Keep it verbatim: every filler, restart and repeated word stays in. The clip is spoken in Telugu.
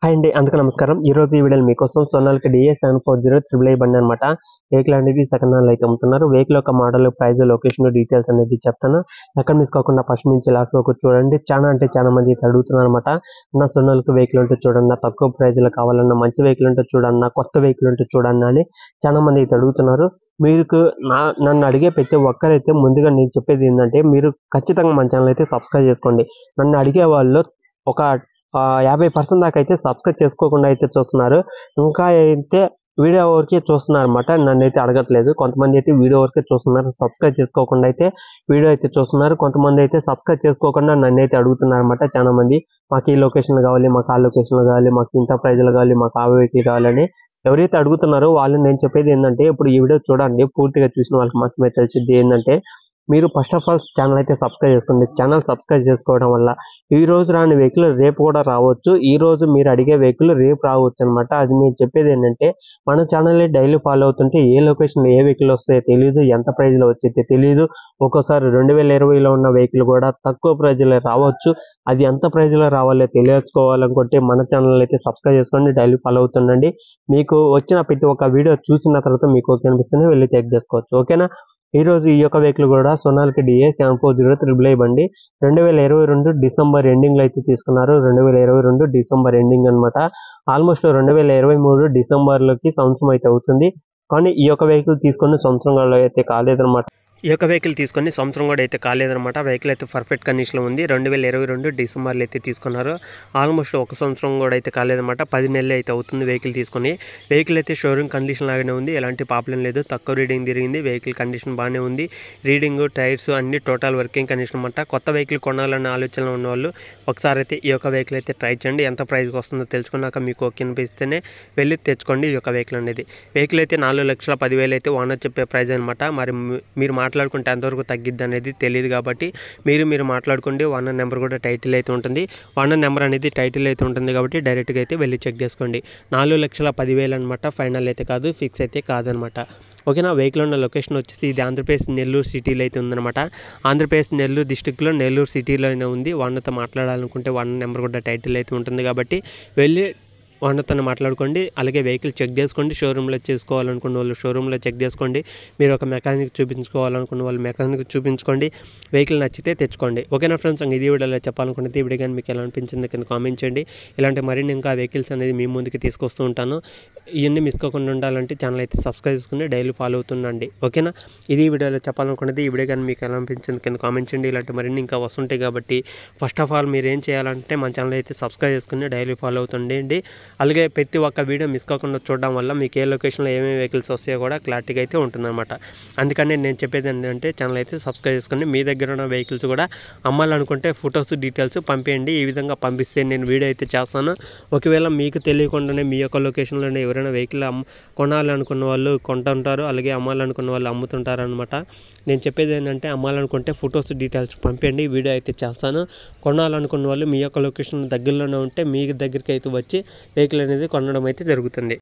హాయ్ అండి, అందరికీ నమస్కారం. ఈ రోజు ఈ వీడియోలో మీకోసం Sonalika DA seven four zero triple I బండి అనమాట. వెహికల్ అనేది సెకండ్ హ్యాండ్ అయితే అమ్ముతున్నారు. వెహికల్ యొక్క మోడల్, ప్రైస్, లొకేషన్ డీటెయిల్స్ అనేది చెప్తాను. ఎక్కడ మిస్ కాకుండా ఫస్ట్ నుంచి లాస్ట్ వరకు చూడండి. చాలా అంటే చాలా మంది అయితే అడుగుతున్నారు అనమాట. నా సోనాలికా వెహికల్ ఉంటే చూడన్నా, తక్కువ ప్రైజ్ లో కావాలన్నా, మంచి వెహికల్ ఉంటే చూడన్నా, కొత్త వెహికల్ ఉంటే చూడన్నా అని చాలా మంది అయితే అడుగుతున్నారు. మీకు నా నన్ను అడిగే ప్రతి ఒక్కరైతే ముందుగా నేను చెప్పేది ఏంటంటే, మీరు ఖచ్చితంగా మన ఛానల్ అయితే సబ్స్క్రైబ్ చేసుకోండి. నన్ను అడిగే వాళ్ళు ఒక యాభై పర్సెంట్ దాకా అయితే సబ్స్క్రైబ్ చేసుకోకుండా అయితే చూస్తున్నారు. ఇంకా అయితే వీడియో వరకే చూస్తున్నారు అనమాట. నన్ను అయితే అడగట్లేదు. కొంతమంది అయితే వీడియో వరకే చూస్తున్నారు, సబ్స్క్రైబ్ చేసుకోకుండా అయితే వీడియో అయితే చూస్తున్నారు. కొంతమంది అయితే సబ్స్క్రైబ్ చేసుకోకుండా నన్ను అయితే అడుగుతున్నారు అనమాట. చాలా మంది మాకు ఈ లొకేషన్ కావాలి, మాకు ఆ లొకేషన్ కావాలి, మాకు ఇంత ప్రైజ్లు కావాలి, మాకు ఆ వెహికల్ కావాలని ఎవరైతే అడుగుతున్నారో వాళ్ళు నేను చెప్పేది ఏంటంటే, ఇప్పుడు ఈ వీడియో చూడండి, పూర్తిగా చూసిన వాళ్ళకి మాత్రమే తెలిసింది ఏంటంటే, మీరు ఫస్ట్ ఆఫ్ ఆల్ ఛానల్ అయితే సబ్స్క్రైబ్ చేసుకోండి. ఛానల్ సబ్స్క్రైబ్ చేసుకోవడం వల్ల ఈ రోజు రాని వెహికల్ రేపు కూడా రావచ్చు. ఈ రోజు మీరు అడిగే వెహికల్ రేపు రావచ్చు అనమాట. అది నేను చెప్పేది ఏంటంటే, మన ఛానల్ డైలీ ఫాలో అవుతుంటే ఏ లొకేషన్ ఏ వెహికల్ వస్తాయో తెలియదు, ఎంత ప్రైజ్ లో వచ్చేది తెలియదు. ఒక్కోసారి రెండు వేల ఇరవైలో ఉన్న వెహికల్ కూడా తక్కువ ప్రైజ్ లో రావచ్చు. అది ఎంత ప్రైజ్ లో రావాలో తెలియచుకోవాలనుకుంటే మన ఛానల్ అయితే సబ్స్క్రైబ్ చేసుకోండి, డైలీ ఫాలో అవుతుండండి. మీకు వచ్చిన ప్రతి ఒక్క వీడియో చూసిన తర్వాత మీకు ఓకే అనిపిస్తేనే వెళ్ళి చెక్ చేసుకోవచ్చు. ఓకేనా? ఈ రోజు ఈ యొక్క వెహికల్ కూడా Sonalika DA seven four zero triple I బండి రెండు వేల ఇరవై రెండు డిసెంబర్ ఎండింగ్ లో అయితే తీసుకున్నారు. రెండు వేల ఇరవై రెండు డిసెంబర్ ఎండింగ్ అనమాట. ఆల్మోస్ట్ రెండు వేల ఇరవై మూడు డిసెంబర్ లోకి సంవత్సరం అయితే అవుతుంది. కానీ ఈ యొక్క వెహికల్ తీసుకుని సంవత్సరం అయితే కాలేదన్నమాట. ఈ యొక్క వెహికల్ తీసుకొని సంవత్సరం కూడా అయితే కాలేదన్నమాట. వెహికల్ అయితే పర్ఫెక్ట్ కండిషన్లో ఉంది. రెండు వేల ఇరవై రెండు డిసెంబర్లో అయితే తీసుకున్నారు. ఆల్మోస్ట్ ఒక సంవత్సరం కూడా అయితే కాలేదన్నమాట. పది నెలలు అయితే అవుతుంది వెహికల్ తీసుకొని. వెహికల్ అయితే షోరూమ్ కండిషన్ లాగానే ఉంది, ఎలాంటి ప్రాబ్లం లేదు. తక్కువ రీడింగ్ తిరిగింది. వెహికల్ కండిషన్ బాగానే ఉంది. రీడింగ్, టైర్స్ అన్ని టోటల్ వర్కింగ్ కండిషన్ అనమాట. కొత్త వెహికల్ కొనాలన్న ఆలోచనలో ఉన్న వాళ్ళు ఒకసారి అయితే ఈ యొక్క వెహికల్ అయితే ట్రై చేయండి. ఎంత ప్రైస్కి వస్తుందో తెలుసుకున్నాక మీకు ఓకే అనిపిస్తేనే వెళ్ళి తెచ్చుకోండి ఈ యొక్క వెహికల్ అనేది. వెహికల్ అయితే నాలుగు లక్షల పదివేలు అయితే ఓనర్ చెప్పే ప్రైస్ అనమాట. మరి మీరు మాట్లాడుకుంటే ఎంతవరకు తగ్గిద్ది అనేది తెలియదు కాబట్టి మీరు మీరు మాట్లాడుకోండి. ఓనర్ నెంబర్ కూడా టైటిల్ అయితే ఉంటుంది. ఓనర్ నెంబర్ అనేది టైటిల్ అయితే ఉంటుంది కాబట్టి డైరెక్ట్గా అయితే వెళ్ళి చెక్ చేసుకోండి. నాలుగు లక్షల పదివేలు అనమాట. ఫైనల్ అయితే కాదు, ఫిక్స్ అయితే కాదనమాట. ఓకేనా? వెహికల్ ఉన్న లొకేషన్ వచ్చేసి ఇది ఆంధ్రప్రదేశ్ నెల్లూరు సిటీలో అయితే ఉందన్నమాట. ఆంధ్రప్రదేశ్ నెల్లూరు డిస్టిక్లో నెల్లూరు సిటీలోనే ఉంది. ఓనర్తో మాట్లాడాలనుకుంటే ఓనర్ నెంబర్ కూడా టైటిల్ అయితే ఉంటుంది కాబట్టి వెళ్ళి ఓనర్తో మాట్లాడుకోండి. అలాగే వెహికల్ చెక్ చేసుకోండి. షోరూంలో చేసుకోవాలనుకున్న వాళ్ళు షోరూంలో చెక్ చేసుకోండి. మీరు ఒక మెకానిక్ చూపించుకోవాలనుకున్న వాళ్ళు మెకానిక్ చూపించుకోండి. వెహికల్ నచ్చితే తెచ్చుకోండి. ఓకేనా ఫ్రెండ్స్? ఇది వీడియోలో చెప్పాలనుకున్నది ఈ వీడియో కానీ మీకు ఎలా అనిపించింది కింద కామెంట్ చేయండి. ఇలాంటి మరిన్ని ఇంకా వెహికల్స్ అనేది మీ ముందుకు తీసుకొస్తూ ఉంటాను. ఇవన్నీ మిస్ కాకుండా ఉండాలంటే ఛానల్ అయితే సబ్స్క్రైబ్ చేసుకుని డైలీ ఫాలో అవుతుండండి. ఓకేనా? ఇది వీడియోలో చెప్పాలనుకున్నది ఈ వీడియో కానీ మీకు ఎలా అనిపించింది కింద కామెంట్ చేయండి. ఇలాంటి మరిన్ని ఇంకా వస్తుంటాయి కాబట్టి ఫస్ట్ ఆఫ్ ఆల్ మీరు ఏం చేయాలంటే మన ఛానల్ అయితే సబ్స్క్రైబ్ చేసుకుని డైలీ ఫాలో అవుతుండండి. అలాగే ప్రతి ఒక్క వీడియో మిస్ కాకుండా చూడడం వల్ల మీకు ఏ లొకేషన్లో ఏమేమి వెహికల్స్ వస్తాయో కూడా క్లారిటీగా అయితే ఉంటుందన్నమాట. అందుకని నేను చెప్పేది ఏంటంటే ఛానల్ అయితే సబ్స్క్రైబ్ చేసుకుని మీ దగ్గర ఉన్న వెహికల్స్ కూడా అమ్మాలనుకుంటే ఫొటోస్ డీటెయిల్స్ పంపేయండి. ఈ విధంగా పంపిస్తే నేను వీడియో అయితే చేస్తాను. ఒకవేళ మీకు తెలియకుండానే మీ యొక్క లొకేషన్లోనే ఎవరైనా వెహికల్ అమ్ కొనాలనుకున్న వాళ్ళు కొంటుంటారు, అలాగే అమ్మాలనుకున్న వాళ్ళు అమ్ముతుంటారు అనమాట. నేను చెప్పేది ఏంటంటే అమ్మాలనుకుంటే ఫొటోస్ డీటెయిల్స్ పంపేయండి, వీడియో అయితే చేస్తాను. కొనాలనుకున్న వాళ్ళు మీ యొక్క లొకేషన్ దగ్గరలోనే ఉంటే మీ దగ్గరికి అయితే వచ్చి వెహికల్ అనేది కొనడం అయితే జరుగుతుంది.